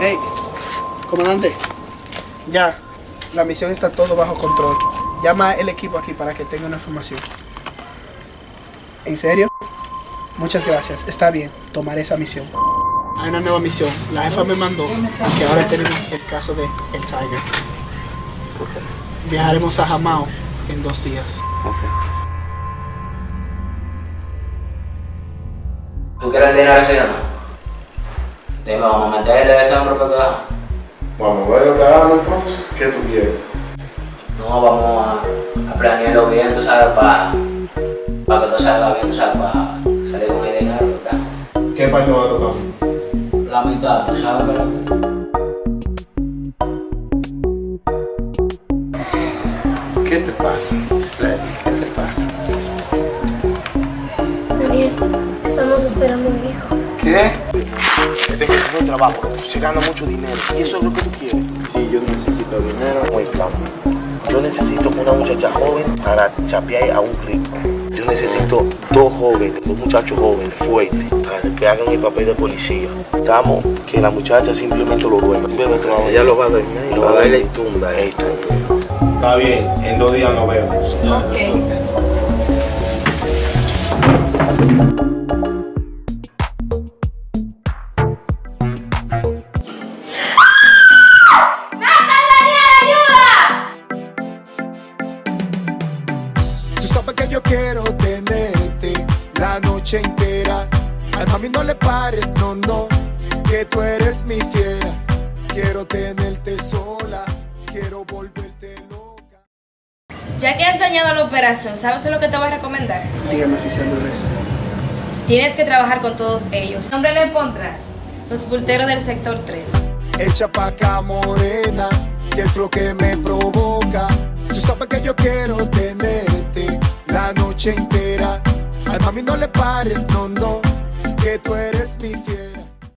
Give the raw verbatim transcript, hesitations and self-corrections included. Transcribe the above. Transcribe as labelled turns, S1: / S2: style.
S1: Hey, comandante, ya, la misión está todo bajo control. Llama el equipo aquí para que tenga una información. ¿En serio? Muchas gracias, está bien, tomaré esa misión. Hay una nueva misión, la jefa me mandó que ahora tenemos el caso de el Tiger. Viajaremos a Jamao en dos días.
S2: ¿Tú quieres el dinero ese o no? Dime, vamos a meterle a ese hombre para acá.
S3: Vamos a ver lo que hagamos entonces. ¿Qué tú quieres?
S2: No, vamos a, a planearlo bien, tú sabes, para, para que todo salga bien, tú sabes, para salir con el dinero, ¿verdad?
S3: ¿Qué parte va a tocar?
S2: La mitad, tú sabes, pero...
S3: ¿Qué te pasa, Lenny? ¿Qué te pasa?
S4: Daniel, estamos esperando un hijo.
S3: ¿Qué?
S5: Desde que tengo trabajo, se gana mucho dinero. ¿Y eso es lo que tú quieres?
S3: Sí, yo necesito dinero.
S5: Muy claro. Yo necesito una muchacha joven para chapear a un rico. Yo necesito dos jóvenes, dos muchachos jóvenes, fuertes, para que hagan el papel de policía. Estamos, que la muchacha simplemente lo duerma.
S3: Ella lo va a dormir, lo va a darle el tumba. Está bien, en dos días nos vemos.
S4: Ok.
S6: Tú sabes que yo quiero tenerte la noche entera. A mami no le pares, no, no, que tú eres mi fiera. Quiero tenerte sola, quiero volverte loca.
S7: Ya que has dañado la operación, ¿sabes lo que te voy a recomendar?
S1: Dígame, oficial Dolores.
S7: Tienes que trabajar con todos ellos. ¿Qué nombre le pondrás? Los bulteros del sector tres.
S6: Echa pa' acá morena, que es lo que me provoca. Tú sabes que yo quiero tenerte la noche entera. A mami no le pares, no, no, que tú eres mi fiel.